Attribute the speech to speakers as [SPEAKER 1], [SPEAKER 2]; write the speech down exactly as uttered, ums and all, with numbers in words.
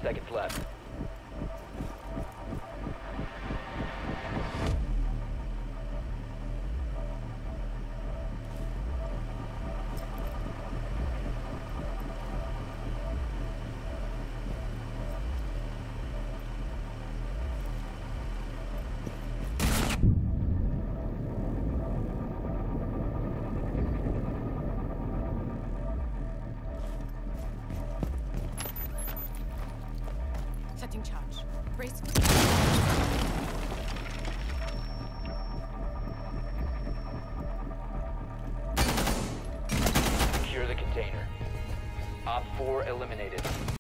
[SPEAKER 1] seconds left.
[SPEAKER 2] Setting charge. Brace.
[SPEAKER 1] Secure the container. Op four eliminated.